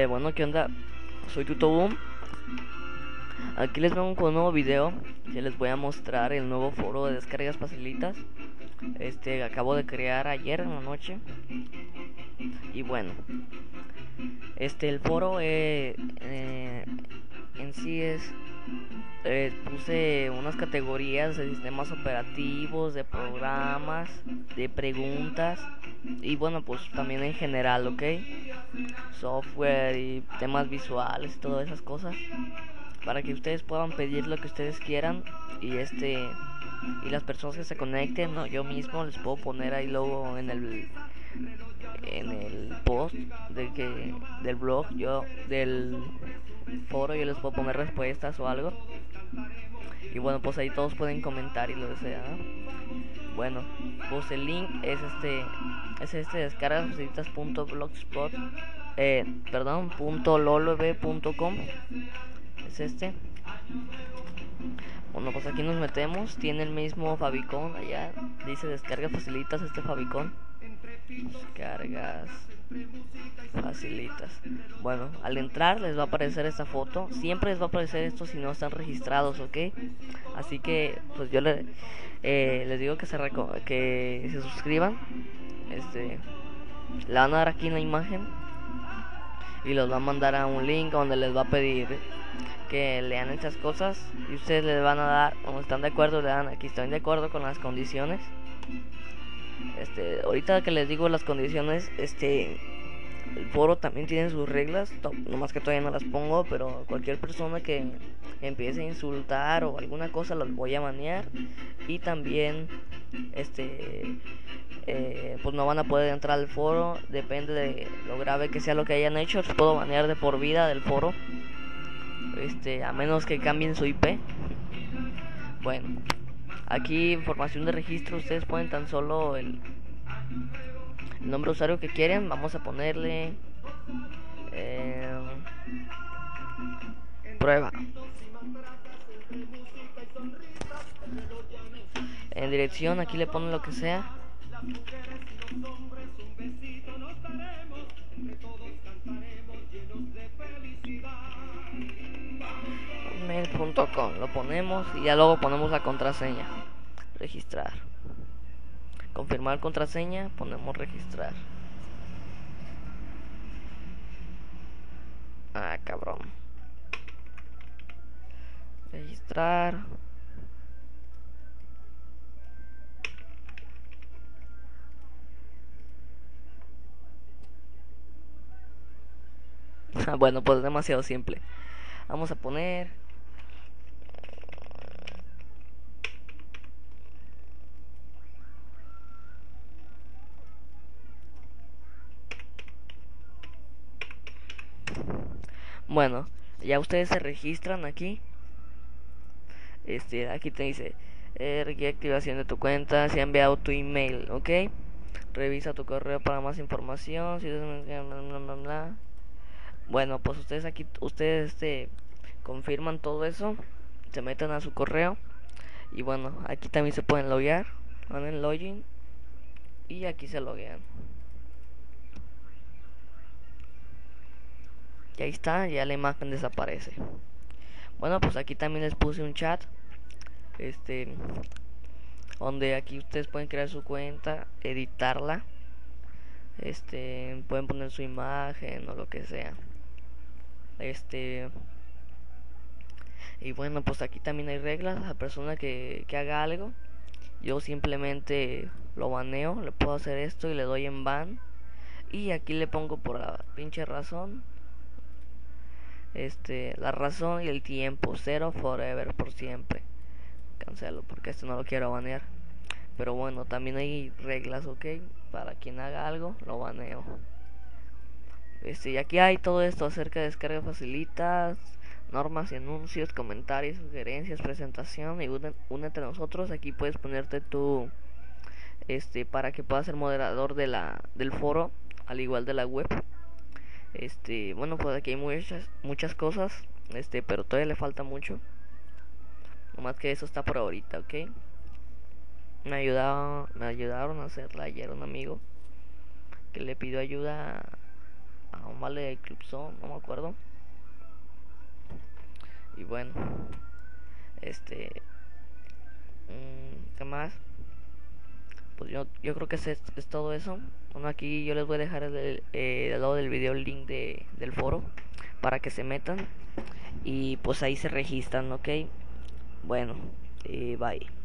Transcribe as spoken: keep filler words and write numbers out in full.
bueno, ¿qué onda? Soy Tutoboom. Aquí les vengo con un nuevo video que les voy a mostrar el nuevo foro de descargas facilitas. Este acabo de crear ayer en la noche. Y bueno, este el foro eh, eh, en sí es eh, puse unas categorías de sistemas operativos, de programas, de preguntas y bueno, pues también en general, ¿ok? Software y temas visuales y todas esas cosas, para que ustedes puedan pedir lo que ustedes quieran y este y las personas que se conecten, ¿no? Yo mismo les puedo poner ahí luego en el en el post de que del blog, yo del foro, yo les puedo poner respuestas o algo. Y bueno, pues ahí todos pueden comentar y lo desea, ¿no? Bueno, pues el link es este es este descargas facilitas punto blogspot eh, perdón punto lolv punto com. Es este. Bueno, pues aquí nos metemos. Tiene el mismo favicon allá. Dice descargas facilitas este favicon. Descargas facilitas. Bueno, al entrar les va a aparecer esta foto. Siempre les va a aparecer esto si no están registrados, ¿ok? Así que pues yo le, eh, les digo que se que se suscriban. Este, le van a dar aquí en la imagen y los va a mandar a un link donde les va a pedir que lean estas cosas y ustedes les van a dar, como están de acuerdo, le dan aquí estoy de acuerdo con las condiciones. Este, ahorita que les digo las condiciones, este, el foro también tiene sus reglas, nomás que todavía no las pongo, pero cualquier persona que empiece a insultar o alguna cosa los voy a banear. Y también este eh, pues no van a poder entrar al foro, depende de lo grave que sea lo que hayan hecho, los puedo banear de por vida del foro, este a menos que cambien su I P. Bueno, aquí información de registro, ustedes ponen tan solo el, el nombre de usuario que quieren. Vamos a ponerle eh, prueba. En dirección aquí le ponen lo que sea. mail punto com lo ponemos y ya luego ponemos la contraseña. Registrar. Confirmar contraseña, ponemos registrar. Ah, cabrón. Registrar. Bueno, pues es demasiado simple. Vamos a poner bueno, ya ustedes se registran aquí. Este, aquí te dice eh, requiere activación de tu cuenta, se ha enviado tu email, ¿ok? Revisa tu correo para más información. Si bla, bla, bla, bla. Bueno, pues ustedes aquí, ustedes este, confirman todo eso, se meten a su correo y bueno, aquí también se pueden loguear, van en login y aquí se loguean. Y ahí está, ya la imagen desaparece. Bueno, pues aquí también les puse un chat, este, donde aquí ustedes pueden crear su cuenta, editarla, este, pueden poner su imagen o lo que sea. Este, y bueno, pues aquí también hay reglas. La persona que, que haga algo, yo simplemente lo baneo, le puedo hacer esto y le doy en ban. Y aquí le pongo por la pinche razón, este, la razón y el tiempo, cero forever, por siempre. Cancelo porque esto no lo quiero banear. Pero bueno, también hay reglas, ok, para quien haga algo, lo baneo. Este, y aquí hay todo esto acerca de descargas facilitas, normas y anuncios, comentarios, sugerencias, presentación. Y únete a nosotros. Aquí puedes ponerte tú, este, para que puedas ser moderador de la del foro, al igual de la web. Este, bueno, pues aquí hay muchas muchas cosas, este, pero todavía le falta mucho. Nomás que eso está por ahorita, ok. Me ayudaron, me ayudaron a hacerla ayer un amigo que le pidió ayuda Anomaly Eclipse, no me acuerdo. Y bueno, este, mmm, ¿qué más? Pues yo, yo creo que es, es todo eso. Bueno, aquí yo les voy a dejar el, eh, al lado del video el link de, del foro para que se metan y pues ahí se registran, ok. Bueno, eh, bye.